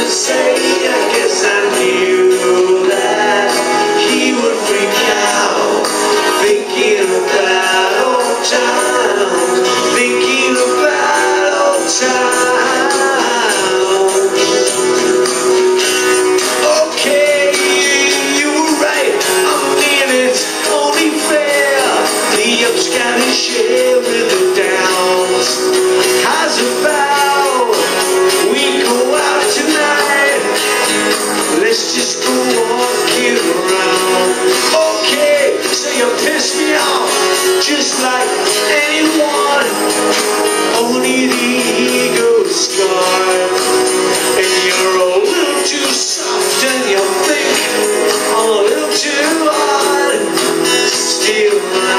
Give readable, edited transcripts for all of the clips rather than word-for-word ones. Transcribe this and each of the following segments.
say, I guess I knew that he would freak out, thinking about old times, thinking about old times. Okay, you were right, I mean it's only fair. The ups gotta share with the downs. How's about we go out tonight? Let's just go walking around. Okay, so you piss me off just like anyone. Only the ego's scarred, and you're a little too soft, and you think I'm a little too hard. Still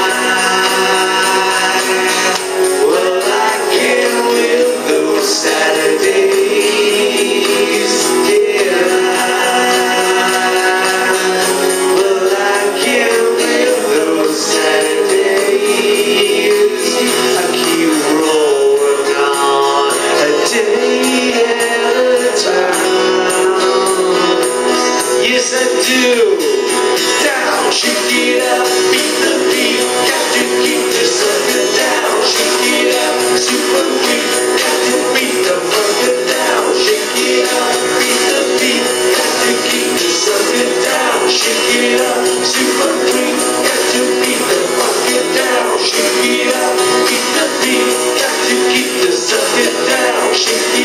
well, I can live those Saturdays. Well, I can live those Saturdays. I keep rolling on a day at a time. Yes, I do. Down, shake it up, beat the beat. Got to keep the sucker down. Shake it up, super beat. Got to beat the fucker down. Shake it up, beat the beat. Got to keep the sucker down. Shake it up, super beat. Got to beat the fucker down. Shake it up, beat the beat. Got to keep the sucker down. Shake it